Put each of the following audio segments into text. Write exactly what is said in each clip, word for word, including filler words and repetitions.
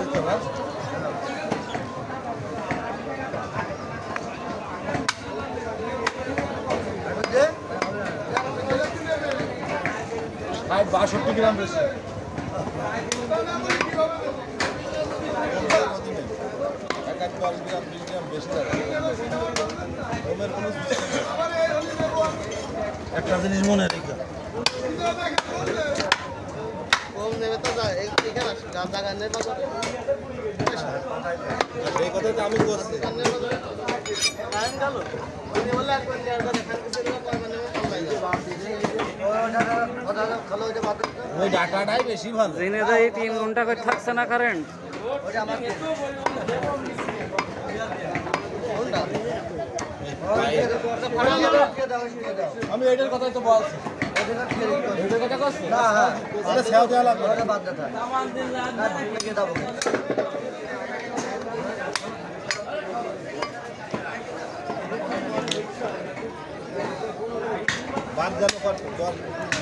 বাষট্টি গ্রাম বেশি এক এক দশ গ্রাম বিশ গ্রাম বেশি একটা জিনিস মনে রেখে কম নেবে তো জায়গা নেই এই কথা তো আমি করছি ওই ডাটাটাই বেশি ভালো দিনে যাই তিন ঘন্টা করে থাকছে না কারেন্ট আমি এটার কথাই তো বলছি এটার কথা করছি না হ্যাঁ এটা সেও দেওয়া লাগবে ওটা বাদ দে থাক না দিকে দাও বাদ গেল কর দশ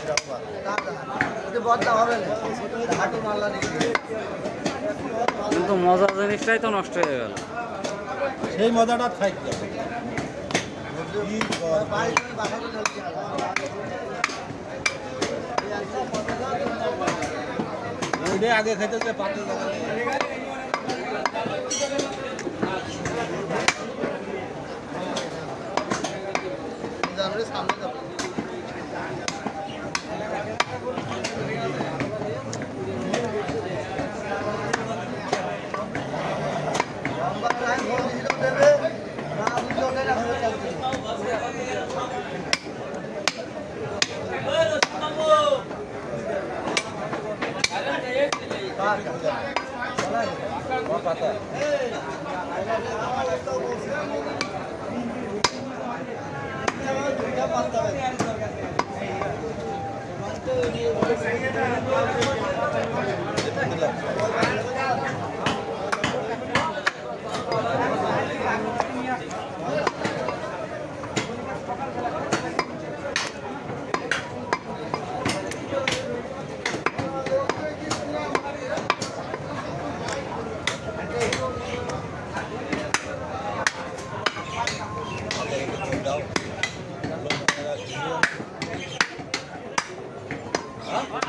এটা বদলা হবে না হাঁটু মারলা দিকে কিন্তু মজার জিনিসটাই তো নষ্ট হয়ে গেল সেই মজাটা থাকবে ওইটাই আগে খেতেছে পাতে সামনে যাবে Huh?